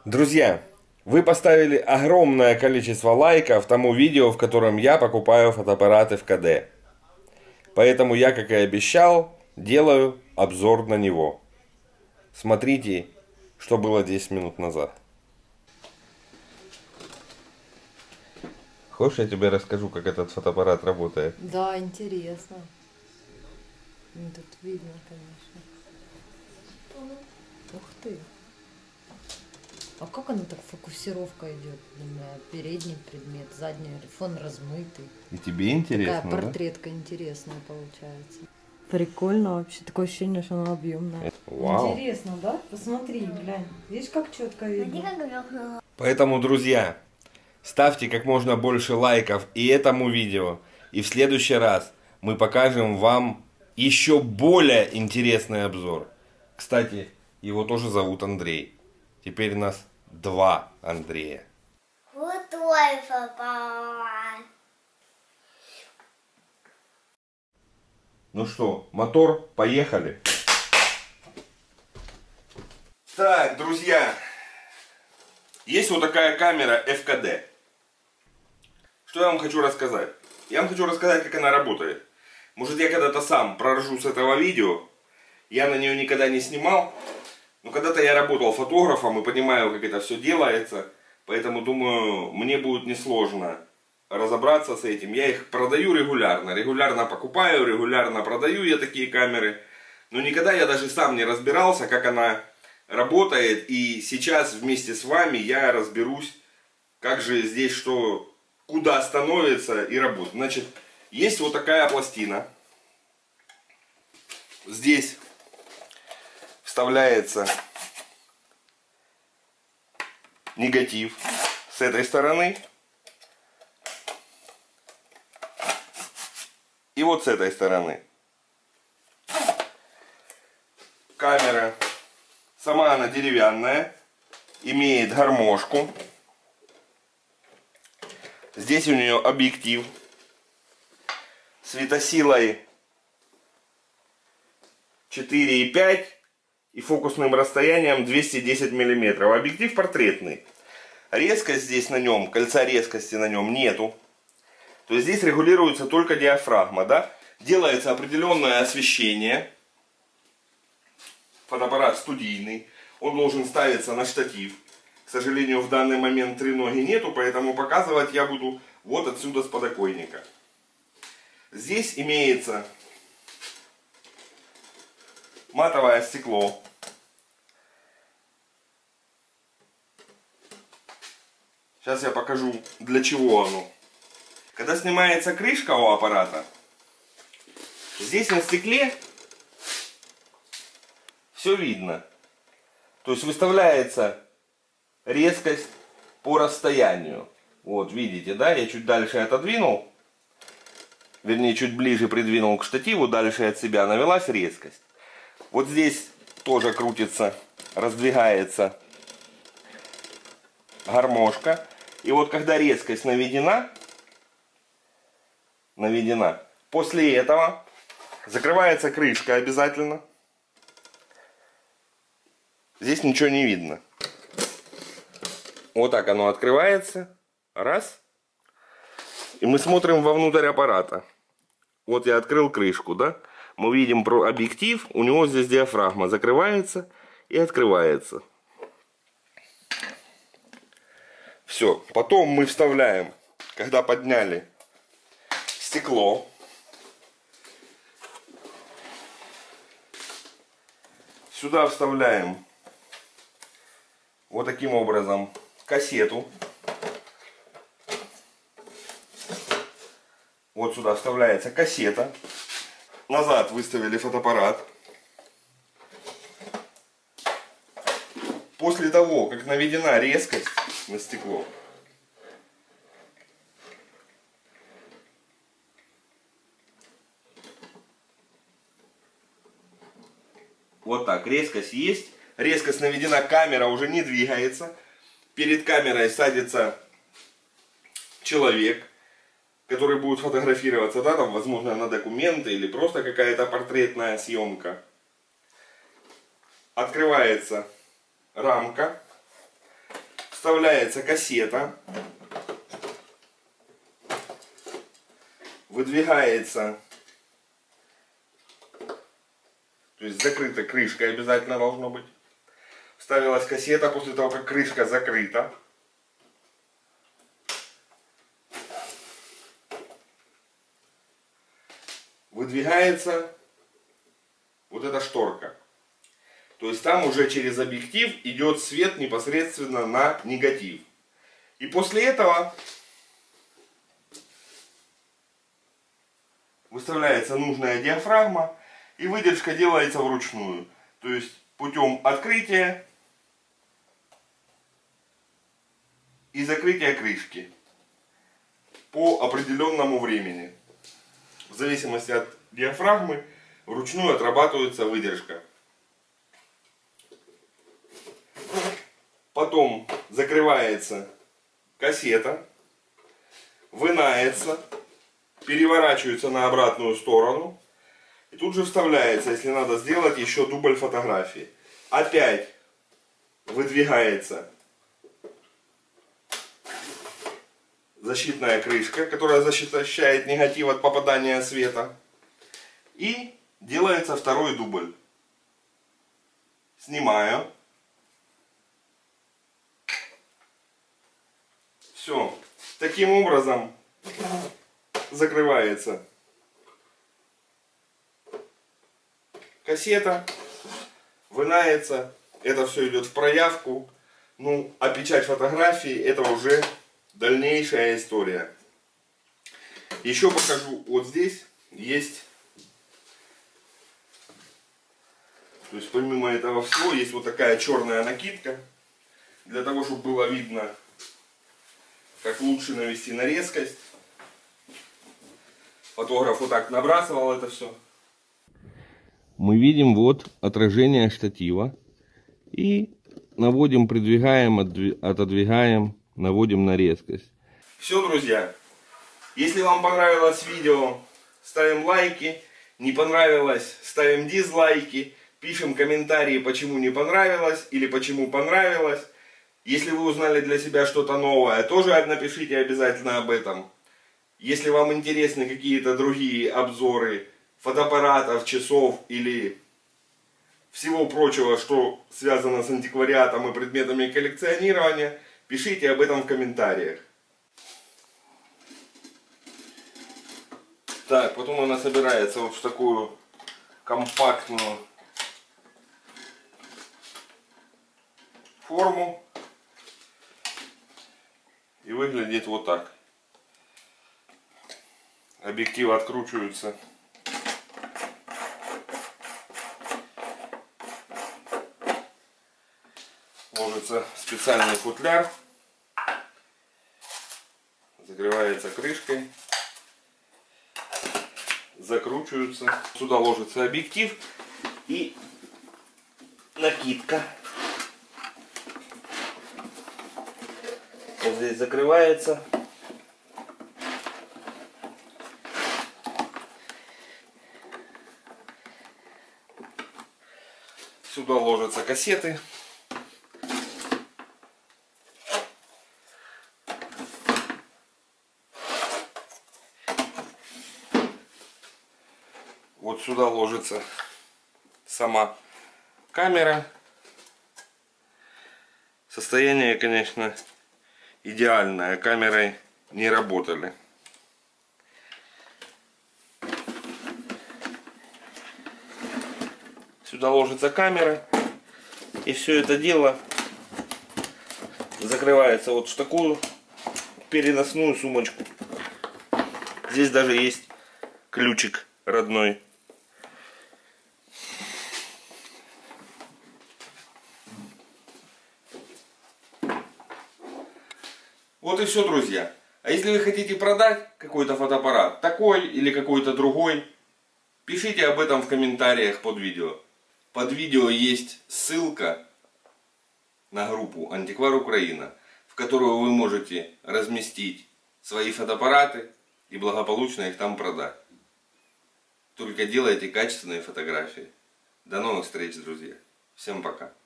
Друзья, вы поставили огромное количество лайков тому видео, в котором я покупаю фотоаппараты в КД. Поэтому я, как и обещал, делаю обзор на него. Смотрите, что было 10 минут назад. Хочешь, я тебе расскажу, как этот фотоаппарат работает? Да, интересно. Тут видно, конечно. Ух ты. А как оно так, фокусировка идет? Передний предмет, задний фон размытый. И тебе интересно, такая портретка, да? Интересная получается. Прикольно вообще. Такое ощущение, что она объемная. Вау. Интересно, да? Посмотри, глянь. Видишь, как четко видно? Поэтому, друзья, ставьте как можно больше лайков и этому видео. И в следующий раз мы покажем вам еще более интересный обзор. Кстати, его тоже зовут Андрей. Теперь нас два Андрея. Вот твой фотоаппарат. Ну что, мотор, поехали. Так, друзья, есть вот такая камера FKD. Что я вам хочу рассказать? Я вам хочу рассказать, как она работает. Может, я когда-то сам проржу с этого видео. Я на нее никогда не снимал. Но когда-то я работал фотографом и понимаю, как это все делается. Поэтому, думаю, мне будет несложно разобраться с этим. Я их продаю регулярно. Регулярно покупаю, регулярно продаю я такие камеры. Но никогда я даже сам не разбирался, как она работает. И сейчас вместе с вами я разберусь, как же здесь что, куда становится и работает. Значит, есть вот такая пластина. Здесь вставляется негатив с этой стороны и вот с этой стороны. Камера сама она деревянная, имеет гармошку. Здесь у нее объектив светосилой 4,5 и фокусным расстоянием 210 мм. Объектив портретный. Резкость здесь на нем, кольца резкости на нем нету. То есть здесь регулируется только диафрагма, да? Делается определенное освещение. Фотоаппарат студийный. Он должен ставиться на штатив. К сожалению, в данный момент треноги нету, поэтому показывать я буду вот отсюда с подоконника. Здесь имеется матовое стекло. Сейчас я покажу, для чего оно. Когда снимается крышка у аппарата, здесь на стекле все видно. То есть выставляется резкость по расстоянию. Вот, видите, да? Я чуть дальше отодвинул. Вернее, чуть ближе придвинул к штативу, дальше от себя навелась резкость. Вот здесь тоже крутится, раздвигается гармошка. И вот когда резкость наведена, после этого закрывается крышка обязательно. Здесь ничего не видно. Вот так оно открывается. Раз. И мы смотрим вовнутрь аппарата. Вот я открыл крышку, да? Мы видим объектив, у него здесь диафрагма закрывается и открывается. Все, потом мы вставляем, когда подняли стекло, сюда вставляем вот таким образом кассету. Вот сюда вставляется кассета. Назад выставили фотоаппарат. После того, как наведена резкость на стекло, вот так, резкость есть. Резкость наведена, камера уже не двигается. Перед камерой садится человек, который будет фотографироваться, да, там, возможно, на документы или просто какая-то портретная съемка. Открывается рамка. вставляется кассета, выдвигается, то есть закрыта крышкой обязательно должно быть. Вставилась кассета после того, как крышка закрыта. Выдвигается вот эта шторка. То есть там уже через объектив идет свет непосредственно на негатив. И после этого выставляется нужная диафрагма, и выдержка делается вручную. То есть путем открытия и закрытия крышки по определенному времени. В зависимости от диафрагмы вручную отрабатывается выдержка. Потом закрывается кассета, вынается, переворачивается на обратную сторону. И тут же вставляется, если надо сделать, еще дубль фотографии. Опять выдвигается защитная крышка, которая защищает негатив от попадания света. И делается второй дубль. Снимаю. Все. Таким образом закрывается кассета, вынается. Это все идет в проявку. Ну, а печать фотографии — это уже дальнейшая история. Еще покажу, вот здесь есть, то есть помимо этого всего, есть вот такая черная накидка, для того, чтобы было видно, как лучше навести на резкость. Фотограф вот так набрасывал это все. Мы видим вот отражение штатива и наводим, придвигаем, отодвигаем, наводим на резкость. Все, друзья. Если вам понравилось видео, ставим лайки. Не понравилось, ставим дизлайки. Пишем комментарии, почему не понравилось или почему понравилось. Если вы узнали для себя что-то новое, тоже напишите обязательно об этом. Если вам интересны какие-то другие обзоры фотоаппаратов, часов или всего прочего, что связано с антиквариатом и предметами коллекционирования, пишите об этом в комментариях. Так, потом она собирается вот в такую компактную форму и выглядит вот так. Объективы откручиваются. Ложится специальный футляр. Закрывается крышкой. Закручиваются. Сюда ложится объектив и накидка. Вот здесь закрывается. Сюда ложатся кассеты. Вот сюда ложится сама камера. Состояние, конечно, идеальное. Камерой не работали. Сюда ложится камера. И все это дело закрывается вот в такую переносную сумочку. Здесь даже есть ключик родной. Вот и все, друзья. А если вы хотите продать какой-то фотоаппарат, такой или какой-то другой, пишите об этом в комментариях под видео. Под видео есть ссылка на группу Антиквар Украина, в которую вы можете разместить свои фотоаппараты и благополучно их там продать. Только делайте качественные фотографии. До новых встреч, друзья. Всем пока.